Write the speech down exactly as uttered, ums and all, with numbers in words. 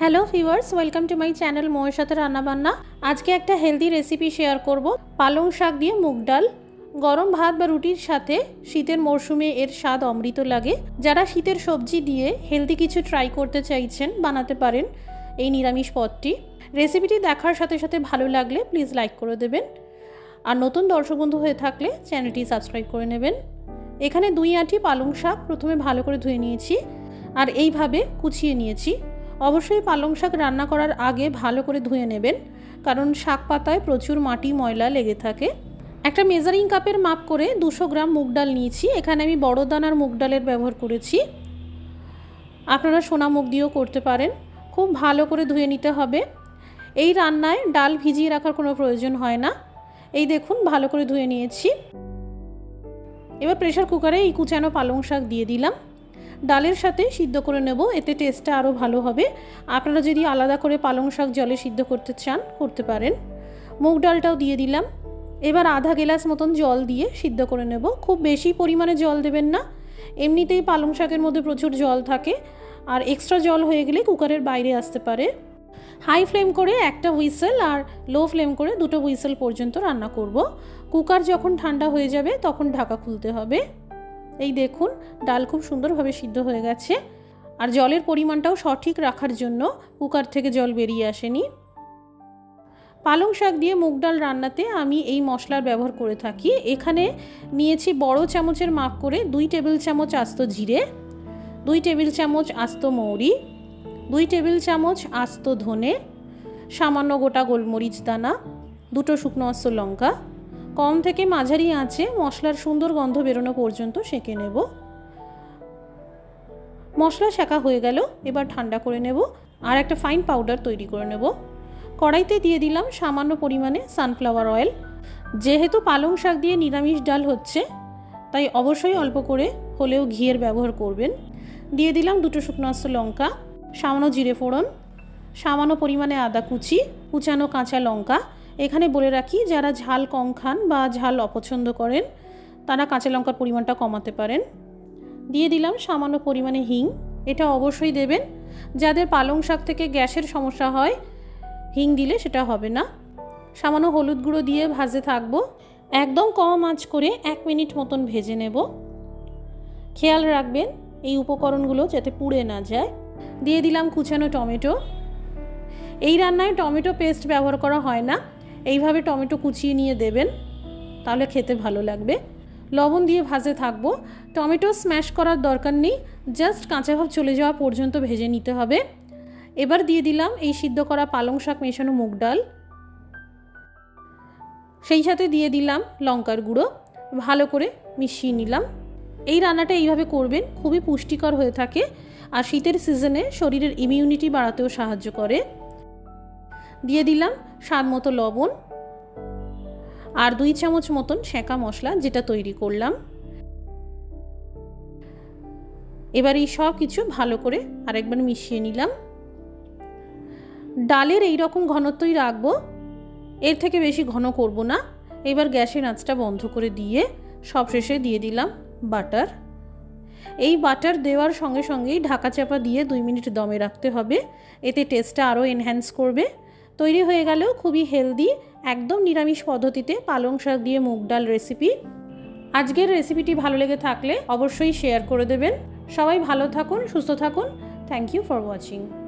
Hello viewers, welcome to my channel মোয়ের সাথে রান্না বান্না। আজকে একটা হেলদি রেসিপি শেয়ার করব। পালং শাক দিয়ে মুগ ডাল। গরম ভাত বা রুটির সাথে শীতের মরশুমে এর স্বাদ অমৃত লাগে। যারা শীতের সবজি দিয়ে হেলদি কিছু ট্রাই করতে চাইছেন, বানাতে পারেন এই নিরামিষ পদটি। রেসিপিটি দেখার সাথে সাথে ভালো লাগলে প্লিজ লাইক করে দেবেন, আর নতুন দর্শক বন্ধু হয়ে থাকলে চ্যানেলটি সাবস্ক্রাইব করে নেবেন। এখানে দুই আঁটি পালং শাক প্রথমে ভালো করে ধুয়ে নিয়েছি আর এইভাবে কুচিয়ে নিয়েছি। অবশ্যই পালং শাক রান্না করার আগে ভালো করে ধুয়ে নেবেন, কারণ শাক পাতায় প্রচুর মাটি ময়লা লেগে থাকে। একটা মেজারিং কাপের মাপ করে দুশো গ্রাম মুগ ডাল নিয়েছি। এখানে আমি বড় দানার মুগ ডালের ব্যবহার করেছি, আপনারা সোনা মুগ দিয়েও করতে পারেন। খুব ভালো করে ধুয়ে নিতে হবে। এই রান্নায় ডাল ভিজিয়ে রাখার কোনো প্রয়োজন হয় না। এই দেখুন, ভালো করে ধুয়ে নিয়েছি। এবার প্রেসার কুকারে এই কুচানো পালং শাক দিয়ে দিলাম। ডালের সাথে সিদ্ধ করে নেব, এতে টেস্টটা আরও ভালো হবে। আপনারা যদি আলাদা করে পালং শাক জলে সিদ্ধ করতে চান করতে পারেন। মুগ ডালটাও দিয়ে দিলাম। এবার আধা গ্লাস মতন জল দিয়ে সিদ্ধ করে নেব। খুব বেশি পরিমাণে জল দেবেন না, এমনিতেই পালং শাকের মধ্যে প্রচুর জল থাকে, আর এক্সট্রা জল হয়ে গেলে কুকারের বাইরে আসতে পারে। হাই ফ্লেম করে একটা হুইসেল আর লো ফ্লেম করে দুটো হুইসেল পর্যন্ত রান্না করব। কুকার যখন ঠান্ডা হয়ে যাবে তখন ঢাকা খুলতে হবে। এই দেখুন, ডাল খুব সুন্দরভাবে সিদ্ধ হয়ে গেছে, আর জলের পরিমাণটাও সঠিক রাখার জন্য কুকার থেকে জল বেরিয়ে আসেনি। পালং শাক দিয়ে মুগ ডাল রান্নাতে আমি এই মশলার ব্যবহার করে থাকি। এখানে নিয়েছি বড় চামচের মাপ করে দুই টেবিল চামচ আস্ত জিরে, দুই টেবিল চামচ আস্ত মৌরি, দুই টেবিল চামচ আস্ত ধনে, সামান্য গোটা গোলমরিচ দানা, দুটো শুকনো আস্ত লঙ্কা। কম থেকে মাঝারি আঁচে মশলার সুন্দর গন্ধ বেরোনো পর্যন্ত সেঁকে নেব। মশলা সেঁকা হয়ে গেল, এবার ঠান্ডা করে নেব আর একটা ফাইন পাউডার তৈরি করে নেব। কড়াইতে দিয়ে দিলাম সামান্য পরিমাণে সানফ্লাওয়ার অয়েল। যেহেতু পালং শাক দিয়ে নিরামিষ ডাল হচ্ছে, তাই অবশ্যই অল্প করে হলেও ঘিয়ের ব্যবহার করবেন। দিয়ে দিলাম দুটো শুকনো আস্ত লঙ্কা, সামান্য জিরে ফোড়ন, সামান্য পরিমাণে আদা কুচি, কুচানো কাঁচা লঙ্কা। এখানে বলে রাখি, যারা ঝাল কম খান বা ঝাল অপছন্দ করেন তারা কাঁচা লঙ্কার পরিমাণটা কমাতে পারেন। দিয়ে দিলাম সামান্য পরিমাণে হিং, এটা অবশ্যই দেবেন। যাদের পালং শাক থেকে গ্যাসের সমস্যা হয়, হিং দিলে সেটা হবে না। সামান্য হলুদ গুঁড়ো দিয়ে ভাজতে থাকবো। একদম কম আঁচ করে এক মিনিট মতন ভেজে নেব। খেয়াল রাখবেন এই উপকরণগুলো যাতে পুড়ে না যায়। দিয়ে দিলাম কুচানো টমেটো। এই রান্নায় টমেটো পেস্ট ব্যবহার করা হয় না, এইভাবে টমেটো কুচিয়ে নিয়ে দেবেন, তাহলে খেতে ভালো লাগবে। লবণ দিয়ে ভাজতে থাকবো। টমেটো স্ম্যাশ করার দরকার নেই, জাস্ট কাঁচা ভাব চলে যাওয়া পর্যন্ত ভেজে নিতে হবে। এবার দিয়ে দিলাম এই সিদ্ধ করা পালং শাক মেশানো মুগ ডাল, সেই সাথে দিয়ে দিলাম লঙ্কার গুঁড়ো। ভালো করে মিশিয়ে নিলাম। এই রান্নাটা এইভাবে করবেন, খুবই পুষ্টিকর হয়ে থাকে, আর শীতের সিজনে শরীরের ইমিউনিটি বাড়াতেও সাহায্য করে। দিয়ে দিলাম স্বাদ মতো লবণ আর দুই চামচ মতন সেঁকা মশলা যেটা তৈরি করলাম। এবার এই সব কিছু ভালো করে আরেকবার মিশিয়ে নিলাম। ডালের এই রকম ঘনত্বই রাখবো, এর থেকে বেশি ঘন করব না। এবার গ্যাসের আঁচটা বন্ধ করে দিয়ে সবশেষে দিয়ে দিলাম বাটার। এই বাটার দেওয়ার সঙ্গে সঙ্গেই ঢাকা চাপা দিয়ে দুই মিনিট দমে রাখতে হবে, এতে টেস্টটা আরও এনহ্যান্স করবে। তৈরি হয়ে গেল খুবই হেলদি, একদম নিরামিষ পদ্ধতিতে পালং শাক দিয়ে মুগ ডাল রেসিপি। আজকের রেসিপিটি ভালো লেগে থাকলে অবশ্যই শেয়ার করে দেবেন। সবাই ভালো থাকুন, সুস্থ থাকুন। Thank you for watching.